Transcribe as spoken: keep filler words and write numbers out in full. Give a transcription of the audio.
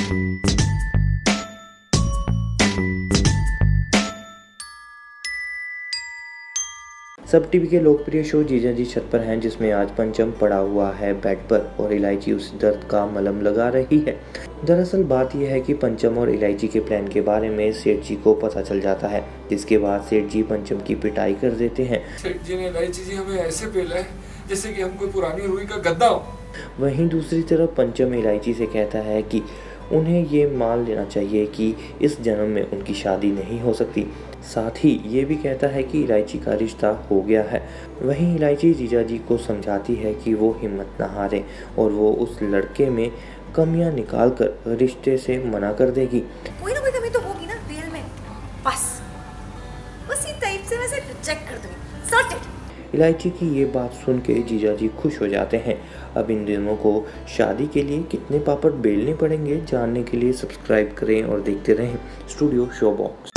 सब टीवी के लोकप्रिय शो जीजाजी छत पर हैं, जिसमें आज पंचम पड़ा हुआ है बेड पर और इलायची उस दर्द का मलहम लगा रही है। दरअसल बात यह है कि पंचम और इलायची के प्लान के बारे में सेठ जी को पता चल जाता है, जिसके बाद सेठ जी पंचम की पिटाई कर देते हैं। सेठ जी ने इलायची जी हमें ऐसे पेला है जैसे कि हम कोई पुरानी रुई का गद्दा हो। वहीं दूसरी तरफ पंचम इलायची से कहता है कि उन्हें ये मान लेना चाहिए कि इस जन्म में उनकी शादी नहीं हो सकती। साथ ही ये भी कहता है कि इलायची का रिश्ता हो गया है। वहीं इलायची जीजाजी को समझाती है कि वो हिम्मत न हारे और वो उस लड़के में कमियां निकालकर रिश्ते से मना कर देगी। कोई ना कोई कमी तो होगी ना रियल में, बस उसी टाइप से मैं सिर्फ रिजेक्ट कर दूंगी। सॉर्टेड। इलायची की ये बात सुन के जीजाजी खुश हो जाते हैं। अब इन दिनों को शादी के लिए कितने पापड़ बेलने पड़ेंगे जानने के लिए सब्सक्राइब करें और देखते रहें स्टूडियो शो बॉक्स।